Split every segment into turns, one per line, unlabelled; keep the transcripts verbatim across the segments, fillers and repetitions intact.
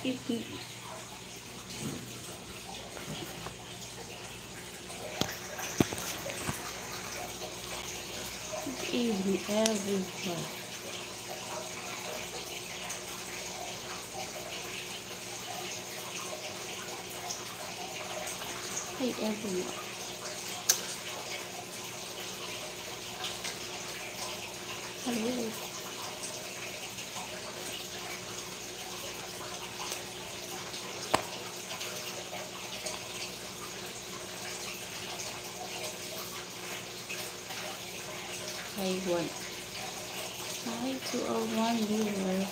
Kiki. Good evening, everyone. Hi, everyone. Hello. Hi, one. Hi to our one viewer.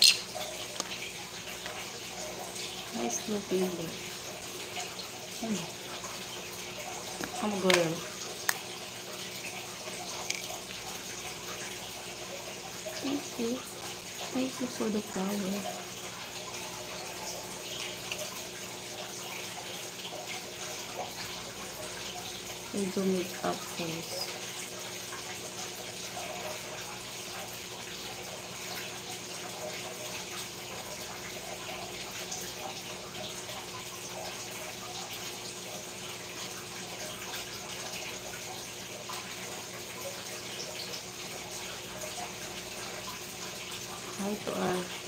Nice looking there. Hmm. I'm a girl. Thank you. Thank you for the flower. We do make up first. Hi to our